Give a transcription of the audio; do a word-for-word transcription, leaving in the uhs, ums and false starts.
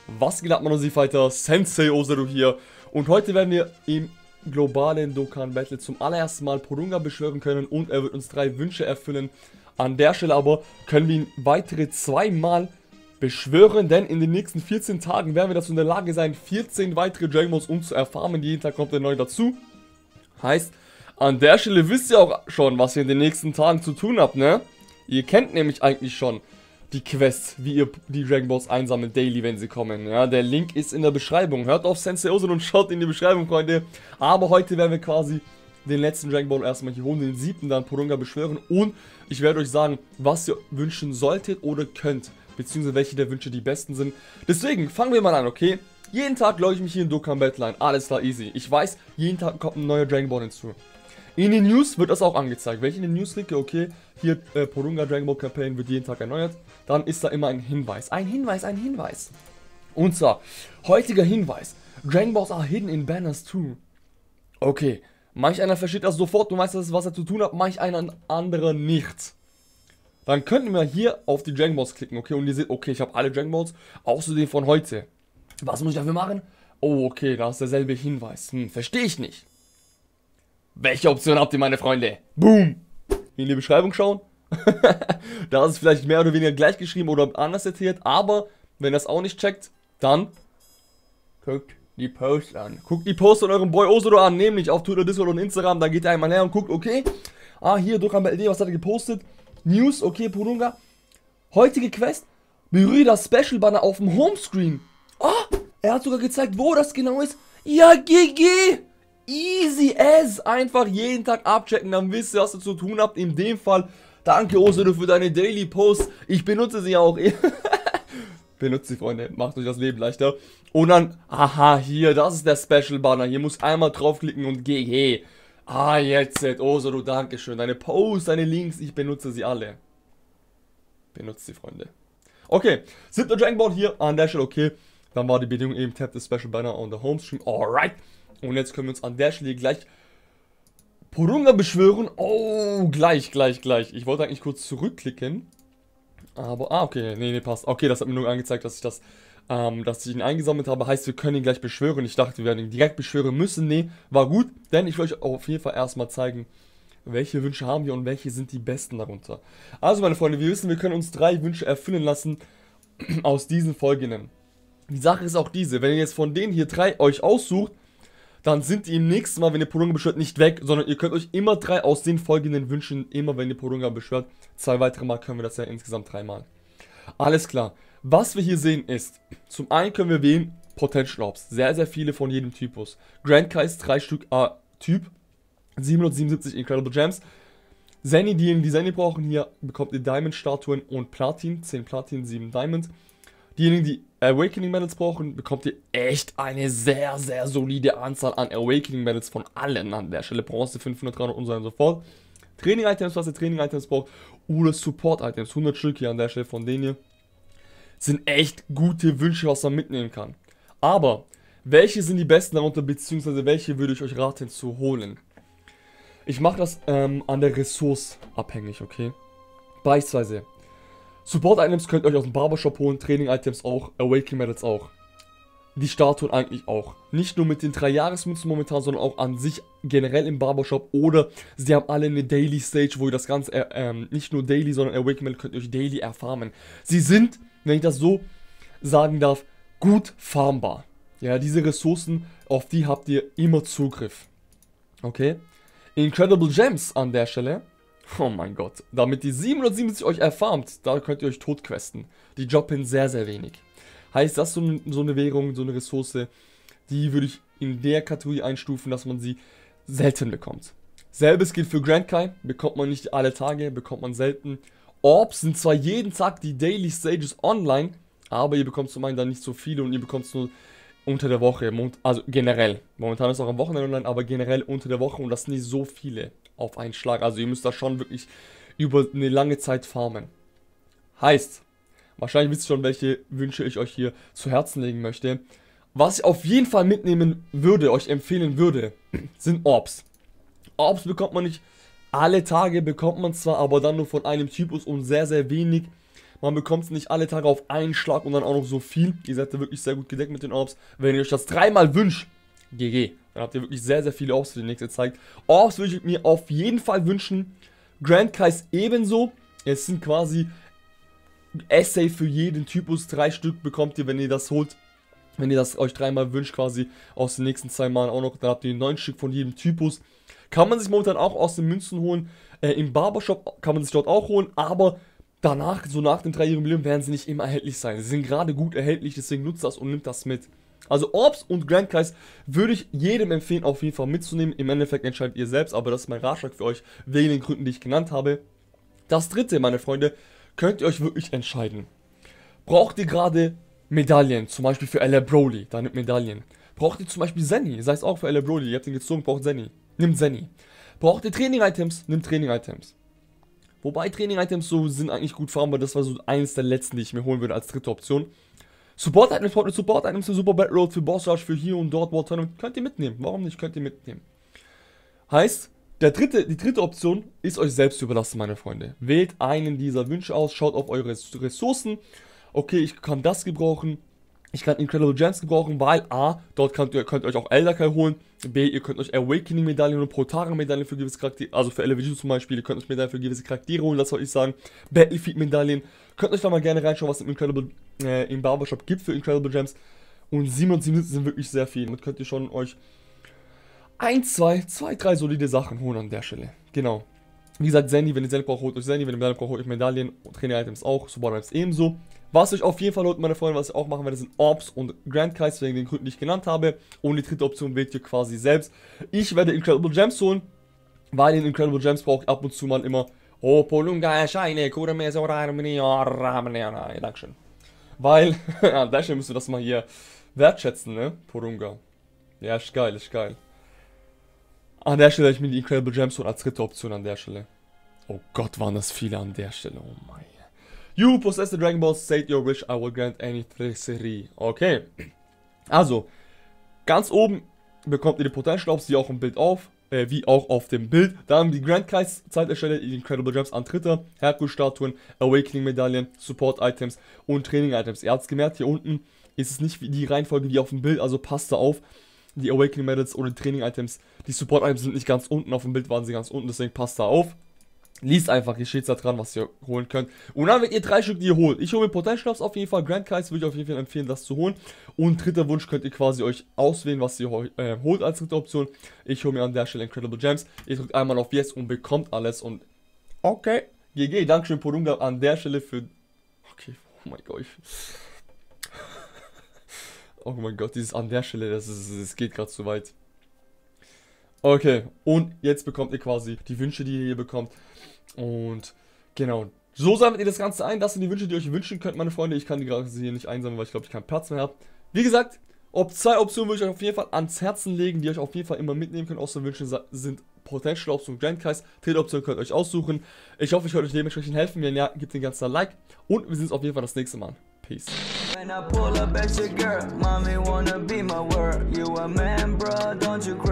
Was geht ab, Mann und Sie-Fighter? Sensei Oseru hier. Und heute werden wir im globalen Dokkan Battle zum allerersten Mal Porunga beschwören können und er wird uns drei Wünsche erfüllen. An der Stelle aber können wir ihn weitere zweimal beschwören, denn in den nächsten vierzehn Tagen werden wir dazu in der Lage sein, vierzehn weitere Dragon Balls um zu erfarmen. Jeden Tag kommt er neu dazu. Heißt, an der Stelle wisst ihr auch schon, was ihr in den nächsten Tagen zu tun habt, ne? Ihr kennt nämlich eigentlich schon die Quests, wie ihr die Dragon Balls einsammelt, daily, wenn sie kommen. Ja, der Link ist in der Beschreibung. Hört auf Sensei Oseru und schaut in die Beschreibung, Freunde. Aber heute werden wir quasi den letzten Dragon Ball erstmal hier holen, den siebten dann Porunga beschwören. Und ich werde euch sagen, was ihr wünschen solltet oder könnt. Beziehungsweise welche der Wünsche die besten sind. Deswegen fangen wir mal an, okay? Jeden Tag logge ich mich hier in Dokkan Battle ein. Alles klar, easy. Ich weiß, jeden Tag kommt ein neuer Dragon Ball hinzu. In den News wird das auch angezeigt. Wenn ich in den News klicke, okay, hier äh, Porunga Dragon Ball Campaign wird jeden Tag erneuert, dann ist da immer ein Hinweis. Ein Hinweis, ein Hinweis. Und zwar, heutiger Hinweis. Dragon Balls are hidden in banners too. Okay, manch einer versteht das sofort und weiß, das ist, was er zu tun hat, manch einer anderer nicht. Dann könnten wir hier auf die Dragon Balls klicken, okay, und ihr seht, okay, ich habe alle Dragon Balls, außer den von heute. Was muss ich dafür machen? Oh, okay, da ist derselbe Hinweis. Hm, verstehe ich nicht. Welche Option habt ihr, meine Freunde? Boom! In die Beschreibung schauen. Da ist es vielleicht mehr oder weniger gleich geschrieben oder anders erzählt, aber wenn ihr das auch nicht checkt, dann guckt die Post an. Guckt die Post von eurem Boy Oseru an, nämlich auf Twitter, Discord und Instagram. Da geht ihr einmal her und guckt, okay, ah, hier, Dokkan Battle, was hat er gepostet? News, okay, Porunga. Heutige Quest, berühre das Special Banner auf dem Homescreen. Ah, er hat sogar gezeigt, wo das genau ist. Ja, G G! Easy as, einfach jeden Tag abchecken, dann wisst ihr, was ihr zu tun habt. In dem Fall, danke Oseru für deine Daily Posts. Ich benutze sie auch. Benutzt sie, Freunde, macht euch das Leben leichter. Und dann, aha, hier, das ist der Special Banner. Hier muss einmal draufklicken und G G. Ah, jetzt, Oseru, danke schön. Deine Posts, deine Links, ich benutze sie alle. Benutzt sie, Freunde. Okay, siebter Dragon Ball hier an der Stelle, okay. Dann war die Bedingung eben, tap the Special Banner on the Homescreen. Alright. Und jetzt können wir uns an der Stelle gleich Porunga beschwören. Oh, gleich, gleich, gleich. Ich wollte eigentlich kurz zurückklicken. Aber, ah, okay, nee, nee, passt. Okay, das hat mir nur angezeigt, dass ich das, ähm, dass ich ihn eingesammelt habe. Heißt, wir können ihn gleich beschwören. Ich dachte, wir werden ihn direkt beschwören müssen. Nee, war gut, denn ich will euch auf jeden Fall erstmal zeigen, welche Wünsche haben wir und welche sind die besten darunter. Also, meine Freunde, wir wissen, wir können uns drei Wünsche erfüllen lassen aus diesen folgenden. Die Sache ist auch diese, wenn ihr jetzt von denen hier drei euch aussucht, dann sind die im nächsten Mal, wenn ihr Porunga beschwört, nicht weg, sondern ihr könnt euch immer drei aus den folgenden wünschen, immer wenn ihr Porunga beschwört. Zwei weitere Mal können wir das ja insgesamt dreimal. Alles klar. Was wir hier sehen ist, zum einen können wir wählen Potential Orbs, sehr, sehr viele von jedem Typus. Grand Kais, drei Stück A-Typ, siebenhundertsiebenundsiebzig Incredible Gems. Zenny, diejenigen, die Zenny brauchen, hier bekommt ihr Diamond-Statuen und Platin, zehn Platin, sieben Diamond. Diejenigen, die Awakening Medals brauchen, bekommt ihr echt eine sehr, sehr solide Anzahl an Awakening Medals von allen an der Stelle. Bronze, fünfhundert, dreihundert und so und so fort. Training Items, was ihr Training Items braucht, oder Support Items, hundert Stück hier an der Stelle von denen hier, sind echt gute Wünsche, was man mitnehmen kann. Aber, welche sind die besten darunter, beziehungsweise welche würde ich euch raten zu holen? Ich mache das ähm, an der Ressource abhängig, okay? Beispielsweise Support-Items könnt ihr euch aus dem Barbershop holen, Training-Items auch, Awakening Medals auch. Die Statuen eigentlich auch. Nicht nur mit den drei Jahresmünzen momentan, sondern auch an sich generell im Barbershop. Oder sie haben alle eine Daily Stage, wo ihr das Ganze, äh, ähm, nicht nur Daily, sondern Awakening Medals könnt ihr euch Daily erfarmen. Sie sind, wenn ich das so sagen darf, gut farmbar. Ja, diese Ressourcen, auf die habt ihr immer Zugriff. Okay? Incredible Gems an der Stelle. Oh mein Gott. Damit die siebenhundertsiebenundsiebzig euch erfarmt, da könnt ihr euch totquesten. Die droppen sehr, sehr wenig. Heißt, das ist so, so eine Währung, so eine Ressource, die würde ich in der Kategorie einstufen, dass man sie selten bekommt. Selbes gilt für Grand Kai. Bekommt man nicht alle Tage, bekommt man selten. Orbs sind zwar jeden Tag die Daily Stages online, aber ihr bekommt zum einen dann nicht so viele und ihr bekommt es nur unter der Woche, also generell. Momentan ist es auch am Wochenende online, aber generell unter der Woche und das sind nicht so viele auf einen Schlag. Also ihr müsst da schon wirklich über eine lange Zeit farmen. Heißt, wahrscheinlich wisst ihr schon, welche Wünsche ich euch hier zu Herzen legen möchte. Was ich auf jeden Fall mitnehmen würde, euch empfehlen würde, sind Orbs. Orbs bekommt man nicht alle Tage, bekommt man zwar, aber dann nur von einem Typus und sehr, sehr wenig. Man bekommt es nicht alle Tage auf einen Schlag und dann auch noch so viel. Ihr seid da wirklich sehr gut gedeckt mit den Orbs. Wenn ihr euch das dreimal wünscht, G G. Dann habt ihr wirklich sehr, sehr viele Orbs für die nächste Zeit. Orbs würde ich mir auf jeden Fall wünschen. Grand Kais ebenso. Es sind quasi Essay für jeden Typus. Drei Stück bekommt ihr, wenn ihr das holt. Wenn ihr das euch dreimal wünscht, quasi aus den nächsten zwei Malen auch noch, dann habt ihr neun Stück von jedem Typus. Kann man sich momentan auch aus den Münzen holen. Äh, Im Barbershop kann man sich dort auch holen, aber danach, so nach dem dreijährigen Jubiläum, werden sie nicht immer erhältlich sein. Sie sind gerade gut erhältlich, deswegen nutzt das und nimmt das mit. Also Orbs und Grand Kais würde ich jedem empfehlen, auf jeden Fall mitzunehmen. Im Endeffekt entscheidet ihr selbst, aber das ist mein Ratschlag für euch, wegen den Gründen, die ich genannt habe. Das dritte, meine Freunde, könnt ihr euch wirklich entscheiden. Braucht ihr gerade Medaillen, zum Beispiel für L A Broly, da nimmt Medaillen. Braucht ihr zum Beispiel Zenny, sei es auch für L A Broly, ihr habt ihn gezogen, braucht Zenny, nimmt Zenny. Braucht ihr Training-Items, nimmt Training-Items. Wobei Training-Items so sind eigentlich gut farmbar, das war so eines der letzten, die ich mir holen würde als dritte Option. Support-Items, braucht ihr Support-Items für Super Battle Road, für Boss Rush, für hier und dort, War Tournament, könnt ihr mitnehmen, warum nicht, könnt ihr mitnehmen. Heißt, der dritte, die dritte Option ist euch selbst überlassen, meine Freunde. Wählt einen dieser Wünsche aus, schaut auf eure Ressourcen. Okay, ich kann das gebrauchen, ich kann Incredible Gems gebrauchen, weil A, dort könnt ihr, könnt ihr euch auch Elderkai holen, B, ihr könnt euch Awakening Medaillen und Protara Medaillen für gewisse Charaktere, also für L A Vegito zum Beispiel, ihr könnt euch Medaillen für gewisse Charaktere holen, das soll ich sagen, Battlefield Medaillen, könnt euch da mal gerne reinschauen, was im Incredible, äh, im Barbershop gibt für Incredible Gems, und siebenundsiebzig sind wirklich sehr viel, damit könnt ihr schon euch ein, zwei, zwei, drei solide Sachen holen an der Stelle, genau. Wie gesagt, Zenny, wenn ihr Zenny braucht, holt euch Zenny, wenn ihr Medaillen braucht, holt euch Medaillen, Trainer-Items auch, Support-Items ebenso. Was euch auf jeden Fall holt, meine Freunde, was ich auch machen werde, sind Orbs und Grand Kais, wegen den Gründen, die ich genannt habe. Und die dritte Option wählt ihr quasi selbst. Ich werde Incredible Gems holen, weil in Incredible Gems brauche ich ab und zu mal immer Oh, Polunga erscheine, Kuremeso Dankeschön. Weil, an der Stelle müsst ihr das mal hier wertschätzen, ne? Polunga. Ja, ist geil, ist geil. An der Stelle werde ich mir die Incredible Gems holen als dritte Option an der Stelle. Oh Gott, waren das viele an der Stelle. Oh mein. You possess the Dragon Balls, state your wish, I will grant any three. Okay. Also, ganz oben bekommt ihr die Potential Orbs, die auch im Bild auf, äh, wie auch auf dem Bild. Dann die Grand Kais Zeiterstelle, die Incredible Gems an dritter, Herkules-Statuen, Awakening-Medaillen, Support-Items und Training-Items. Ihr habt es gemerkt, hier unten ist es nicht wie die Reihenfolge wie auf dem Bild, also passt da auf. Die Awakening Medals oder Training-Items, die Support-Items sind nicht ganz unten, auf dem Bild waren sie ganz unten, deswegen passt da auf. Liest einfach, hier steht da dran, was ihr holen könnt. Und dann, wenn ihr drei Stück, die ihr holt. Ich hole mir Potential Orbs auf jeden Fall. Grand Kais würde ich auf jeden Fall empfehlen, das zu holen. Und dritter Wunsch könnt ihr quasi euch auswählen, was ihr äh, holt als dritte Option. Ich hole mir an der Stelle Incredible Gems. Ihr drückt einmal auf Yes und bekommt alles. Und okay, G G, Dankeschön Polunga an der Stelle für... Okay, oh mein Gott. Oh mein Gott, dieses an der Stelle, das, ist, das geht gerade zu weit. Okay, und jetzt bekommt ihr quasi die Wünsche, die ihr hier bekommt. Und genau, so sammelt ihr das Ganze ein. Das sind die Wünsche, die ihr euch wünschen könnt, meine Freunde. Ich kann die gerade hier nicht einsammeln, weil ich glaube, ich keinen Platz mehr habe. Wie gesagt, ob zwei Optionen würde ich euch auf jeden Fall ans Herzen legen, die ihr euch auf jeden Fall immer mitnehmen könnt. Außer Wünsche sind Potential Orbs und Grand Kais. Dritte Option könnt ihr euch aussuchen. Ich hoffe, ich konnte euch dementsprechend helfen. Wenn ja, gebt den ganzen Like. Und wir sehen uns auf jeden Fall das nächste Mal. Peace. When I pull up at your girl, mommy wanna be my word. You a man, bro, don't you